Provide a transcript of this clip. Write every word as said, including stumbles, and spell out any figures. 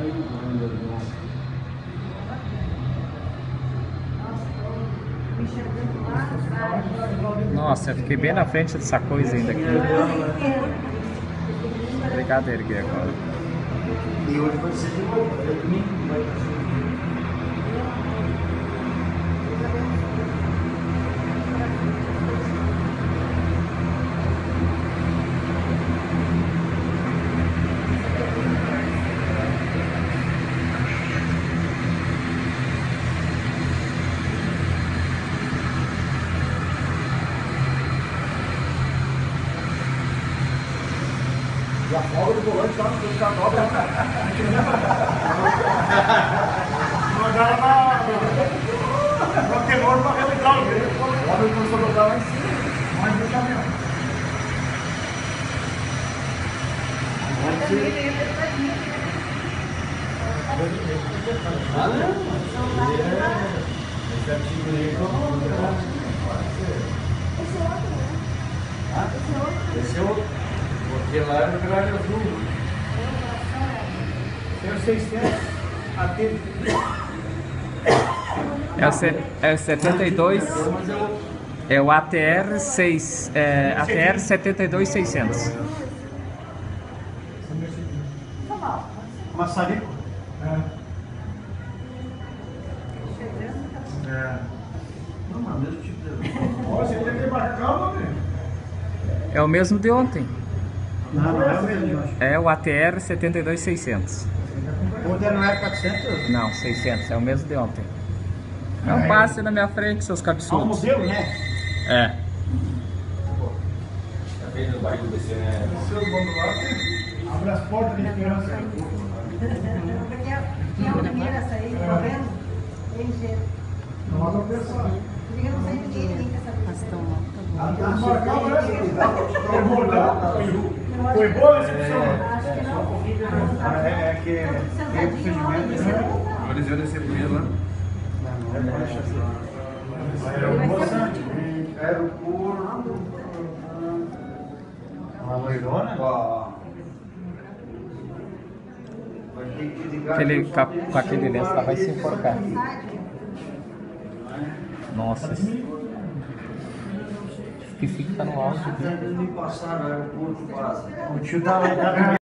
Nossa, eu fiquei bem na frente dessa coisa ainda aqui. Obrigado, erguer agora. E hoje vai ser de novo, é domingo, vai ser. E a folga do volante lá no buscar a dobra. Jogaram na. No temor para relembrar o jeito. O homem começou a jogar lá em cima. Mais do caminhão. Ah, não? Esse artigo aí. Esse é outro, né? Ah, esse é outro. Esse é outro. Porque lá era o grade azul. Tem o seiscentos A T. É o, C, é o setenta e dois. É o A T R seis. É, A T R setenta e dois seiscentos. Maçarico? É. É. Não, mas mesmo tipo de. Ó, você tem que embarcar, meu. É o mesmo de ontem. Não, não é o mesmo, eu acho. É o A T R setenta e dois seiscentos. Ontem não era quatrocentos? Não, seiscentos. É o mesmo de ontem. Não passe na minha frente, seus É um cabeçudos. modelo, né? É. Tá vendo o barrigo descer, né? Seu dono lá, abre as portas de esperança. Porque tinha a primeira a sair, tá vendo? Tem jeito. Não dá pra pensar. Eu não sei ninguém, ninguém quer saber. Foi boa essa opção? Acho que não. É, é que tem procedimento. Eles iam descer por isso lá. Aeroporto. Uma loirona? Aquele, com aquele lenço lá vai se enforcar. Nossa. Esqueci que tá no áudio. O tio tá lá.